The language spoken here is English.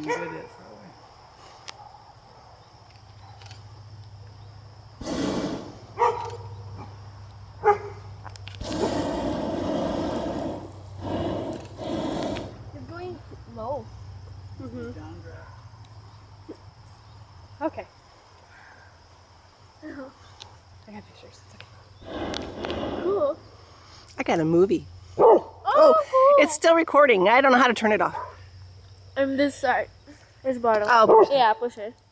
good is that way. You're going low. Okay. I got pictures. It's okay. Cool. I got a movie. Oh, cool. It's still recording. I don't know how to turn it off. This side. It's bottom. Oh. Yeah, push it.